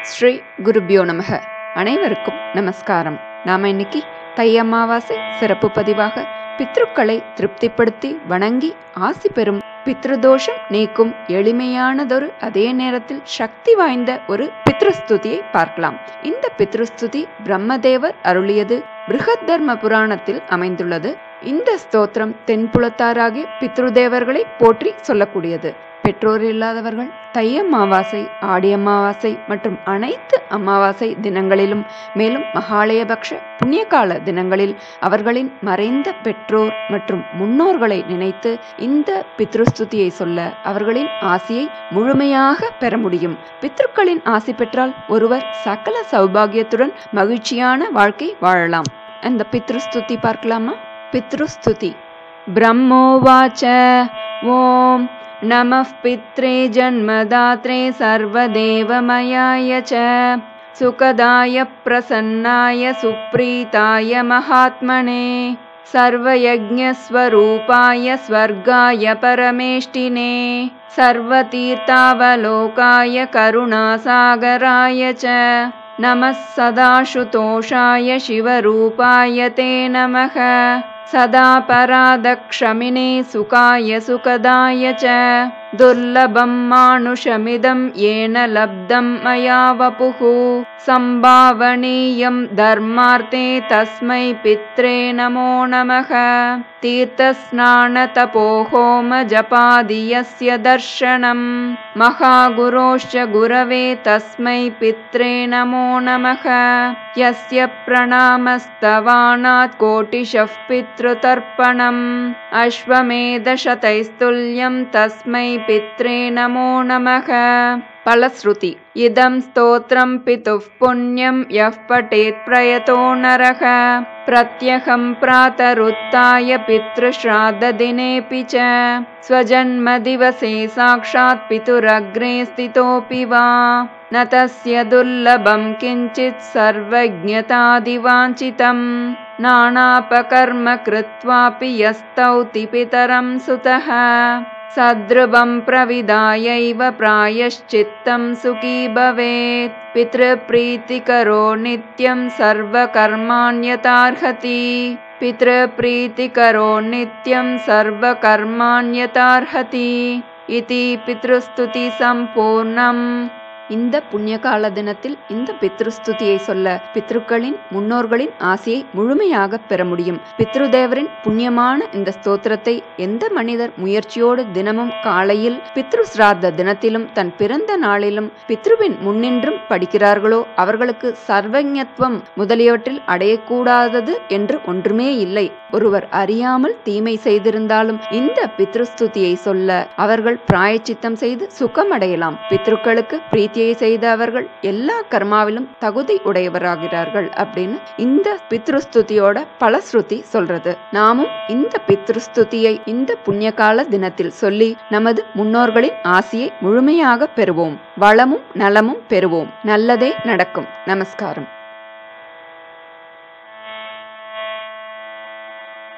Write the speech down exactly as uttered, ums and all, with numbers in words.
ஸ்ரீ குருபியோ நமக. அனைவருக்கும் நமஸ்காரம். நாம இன்னைக்கு தை அமாவாசை சிறப்பு பதிவாக பித்ருக்களை திருப்திப்படுத்தி வணங்கி ஆசி பெறும் பித்ருதோஷம் நீக்கும் எளிமையானதொரு அதே நேரத்தில் சக்தி வாய்ந்த ஒரு பித்ருஸ்துதியை பார்க்கலாம். இந்த பித்ருஸ்துதி பிரம்மதேவர் அருளியது பிருஹத் தர்ம புராணத்தில் அமைந்துள்ளது. இந்த ஸ்தோத்திரம் தென்புலத்தாராகிய பித்ருதேவர்களை போற்றி சொல்லக்கூடியது. பெற்றோர் இல்லாதவர்கள் தை அமாவாசை, ஆடி அமாவாசை மற்றும் அனைத்து அமாவாசை தினங்களிலும் மேலும் மகாலயபக்ஷ புண்ணியகால தினங்களில் அவர்களின் மறைந்த பெற்றோர் மற்றும் முன்னோர்களை நினைத்து இந்த பித்ருஸ்துதியை சொல்ல அவர்களின் ஆசியை முழுமையாக பெற முடியும். பித்ருக்களின் ஆசி பெற்றால் ஒருவர் சகல சௌபாகியத்துடன் மகிழ்ச்சியான வாழ்க்கை வாழலாம். அந்த பித்ருஸ்துதி பார்க்கலாமா? பித்ருஸ்துதி. பிரம்மோவாச்ச ஓம் நமः பித்ரே ஜன்மதாத்ரே சர்வதேவமயாய ச சுகதாய பிரசன்னாய சுப்ரீதாய மகாத்மனே சர்வயஜ்ஞஸ்வரூபாய ஸ்வர்காய பரமேஷ்டினே சர்வதீர்த்தாவலோகாய கருணாசாகராய ச நமः சதாசுதோஷாய சிவரூபாய தே நமः சதா பராதக்ஷமினே சுகாய சுகதாய ச துர்லபம் மானுஷமிதம் ஏன லப்தம் மயா வபுஹு சம்பாவனீயம் தர்மார்த்தே தஸ்மை பித்ரே நமோ நமः தீர்த்தஸ்நான தபோஹோம ஜபாதியஸ்ய தர்ஷனம் மகாகுரோஷ்ச குரவே தஸ்மை பித்ரே நமோ நமः யஸ்ய பிரணாமஸ்தவானாத் கோட்டிஷஃப் பித்ருதர்ப்பணம் அஸ்வமேதசதைஸ்துல்யம் தஸ்மை பித்ரே நமோ நமः. பலஸ்ருதி. இதம் ஸ்தோத்ரம் பிதுஃப் புண்ணியம் யஃப் படேத் பிரயதோ நரக பிரத்யகம் பிராதருத்தாய பித்ருஸ்ராத்த தினேபி ச ஸ்வஜன்ம திவசே சாக்ஷாத் பிதுரக்ரே ஸ்திதோபி வா ந தஸ்ய துர்லபம் கிஞ்சித் சர்வஜ்ஞதாதிவாஞ்சிதம் நானாபகர்ம கிருத்வாபி யஸ்தௌதி பிதரம் சுதः சத்ருவம் பிரவிதாயைவ பிராயஷ்சித்தம் சுகீ பவேத் பித்ருப்ரீதிகரோ நித்யம் சர்வகர்மாண்யதார்ஹதி பித்ருப்ரீதிகரோ நித்யம் சர்வகர்மாண்யதார்ஹதி இதி பித்ருஸ்துதி சம்பூர்ணம். இந்த புண்ணியகால தினத்தில் இந்த பித்ருஸ்துதியை சொல்ல பித்ருக்களின் முன்னோர்களின் ஆசையை முழுமையாக பெற முடியும். பித்ருதேவரின் புண்ணியமான இந்த ஸ்தோத்திரத்தை எந்த மனிதர் முயற்சியோடு தினமும் காலையில் பித்ரு ஸ்ராத்த தினத்திலும் தன் பிறந்த நாளிலும் பித்ருவின் முன்னின்றும் படிக்கிறார்களோ அவர்களுக்கு சர்வஞத்துவம் முதலியவற்றில் அடையக்கூடாதது என்று ஒன்றுமே இல்லை. ஒருவர் அறியாமல் தீமை செய்திருந்தாலும் இந்த பித்ருஸ்துதியை சொல்ல அவர்கள் பிராயச்சித்தம் செய்து சுகமடையலாம். பித்ருக்களுக்கு பிரீத்தி செய்த அவர்கள் எல்லா கர்மாவிலும் தகுதி உடையவராகிறார்கள் அப்படின்னு இந்த பித்ருஸ்துதியோட பலஸ்ருதி சொல்றது. நாமும் இந்த பித்ருஸ்துதியை இந்த புண்ணியகால தினத்தில் சொல்லி நமது முன்னோர்களின் ஆசியை முழுமையாக பெறுவோம். வளமும் நலமும் பெறுவோம். நல்லதே நடக்கும். நமஸ்காரம்.